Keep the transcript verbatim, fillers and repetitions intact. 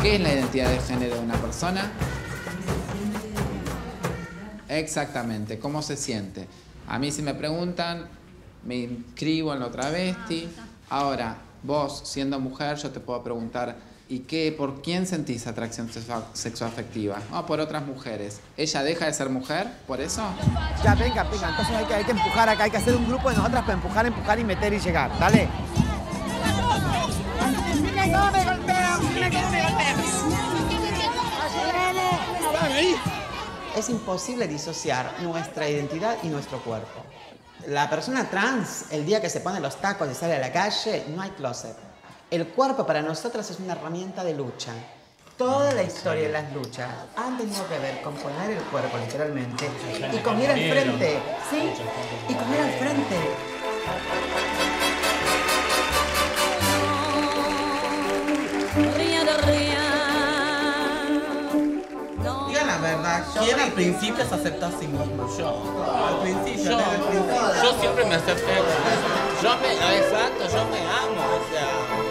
¿Qué es la identidad de género de una persona? Exactamente, ¿cómo se siente? A mí si me preguntan, me inscribo en lo travesti. Ahora, vos siendo mujer, yo te puedo preguntar, ¿y qué, por quién sentís atracción sexoafectiva? Oh, por otras mujeres. ¿Ella deja de ser mujer por eso? Ya, venga, venga, entonces hay que, hay que empujar acá, hay que hacer un grupo de nosotras para empujar, empujar y meter y llegar. Dale. Es imposible disociar nuestra identidad y nuestro cuerpo. La persona trans, el día que se pone los tacos y sale a la calle, no hay closet. El cuerpo para nosotras es una herramienta de lucha. Toda la historia de las luchas han tenido que ver con poner el cuerpo, literalmente, y con ir al frente, ¿sí? Y con ir al frente. Digan la verdad, ¿quién al principio se aceptó a sí mismo? Yo. Al principio, Yo, desde el principio. yo siempre me acepté. Yo me, exacto, yo me amo, o sea.